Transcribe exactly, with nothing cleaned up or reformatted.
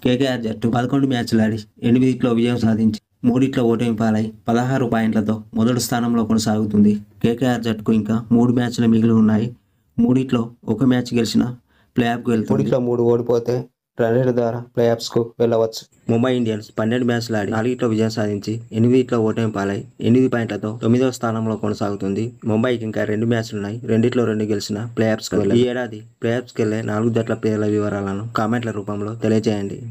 KKR జట్టు పదకొండు మ్యాచ్లు ఆడి ఎనిమిదిట్లో విజయం సాధించి మూడిట్లో ఓటమి పాలై పదహారు పాయింట్లతో మొదటి స్థానంలో కొనసాగుతుంది. కేకేఆర్ జట్టుకు ఇంకా మూడు మ్యాచ్లు మిగిలి ఉన్నాయి. మూడిట్లో ఒక మ్యాచ్ గెలిచిన ప్లే ఆఫ్కు వెళ్తుంది. మూడిట్లో మూడు ఓడిపోతే రన్ రేట్ ద్వారా ప్లే ఆఫ్స్కు వెళ్ళవచ్చు. ముంబై ఇండియన్స్ పన్నెండు మ్యాచ్లు ఆడి నాలుగిట్లో విజయం సాధించి ఎనిమిదిట్లో ఓటమి పాలై ఎనిమిది పాయింట్లతో తొమ్మిదవ స్థానంలో కొనసాగుతుంది. ముంబైకి ఇంకా రెండు మ్యాచ్లున్నాయి. రెండిట్లో రెండు గెలిచిన ప్లే ఆఫ్స్కు వెళ్ళాలి. ఈ ఏడాది ప్లే ఆఫ్స్కి వెళ్లే నాలుగు జట్ల పేర్ల వివరాలను కామెంట్ల రూపంలో తెలియజేయండి.